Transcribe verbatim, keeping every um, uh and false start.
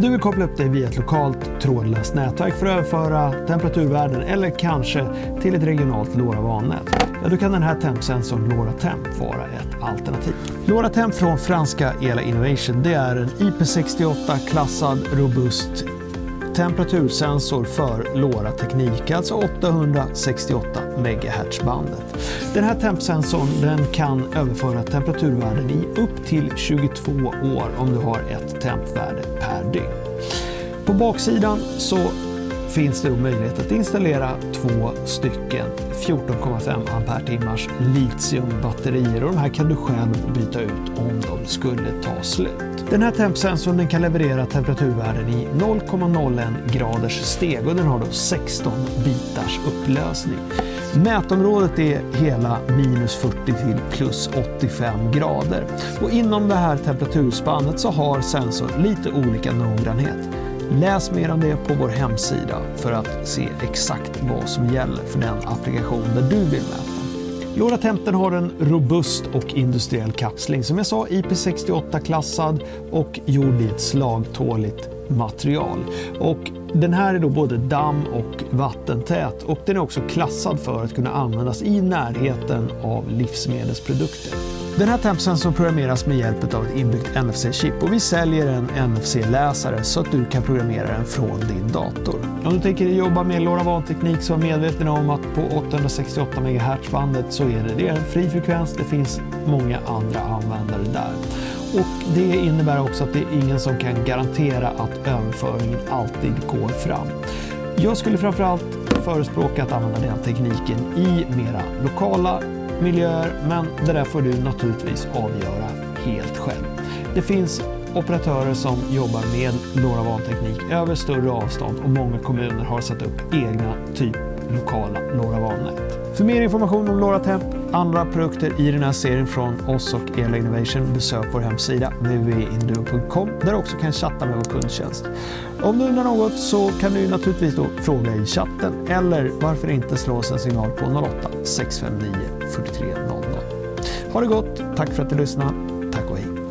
du vill koppla upp dig via ett lokalt trådlöst nätverk för att överföra temperaturvärden eller kanske till ett regionalt LoRaWAN-nät, ja, då kan den här tempsensorn LoRaTemp vara ett alternativ. LoRaTemp från franska Ela Innovation, det är en I P sextioåtta-klassad robust temperatursensor för LoRa-teknik, alltså åttahundrasextioåtta megahertz-bandet. Den här tempsensorn den kan överföra temperaturvärden i upp till tjugotvå år om du har ett tempvärde per dygn. På baksidan så finns det då möjlighet att installera två stycken fjorton komma fem ampere-timmars litiumbatterier, och de här kan du själv byta ut om de skulle ta slut. Den här tempsensorn den kan leverera temperaturvärden i noll komma noll ett graders steg och den har då sexton bitars upplösning. Mätområdet är hela minus fyrtio till plus åttiofem grader, och inom det här temperaturspannet så har sensorn lite olika noggrannhet. Läs mer om det på vår hemsida för att se exakt vad som gäller för den applikation där du vill mäta. LoRaTemp har en robust och industriell kapsling, som jag sa I P sextioåtta-klassad och gjord i ett slagtåligt material. Och den här är då både damm- och vattentät, och den är också klassad för att kunna användas i närheten av livsmedelsprodukter. Den här tempsensorn programmeras med hjälp av ett inbyggt N F C-chip, och vi säljer en N F C-läsare så att du kan programmera den från din dator. Om du tänker jobba med LoRaWAN-teknik så är medveten om att på åttahundrasextioåtta megahertz-bandet så är det, det är en fri frekvens, det finns många andra användare där. Och det innebär också att det är ingen som kan garantera att överföringen alltid går fram. Jag skulle framförallt förespråka att använda den tekniken i mera lokala miljöer, men det där får du naturligtvis avgöra helt själv. Det finns operatörer som jobbar med LoRaWAN-teknik över större avstånd, och många kommuner har satt upp egna typ lokala LoRaWAN-nät. För mer information om LoRaTemp, andra produkter i den här serien från oss och Ela Innovation, besök vår hemsida w w w punkt induo punkt com, där du också kan chatta med vår kundtjänst. Om du undrar något så kan du naturligtvis då fråga i chatten, eller varför inte slå oss en signal på noll åtta sex fem nio fyra tre noll noll. Ha det gott, tack för att du lyssnade, tack och hej.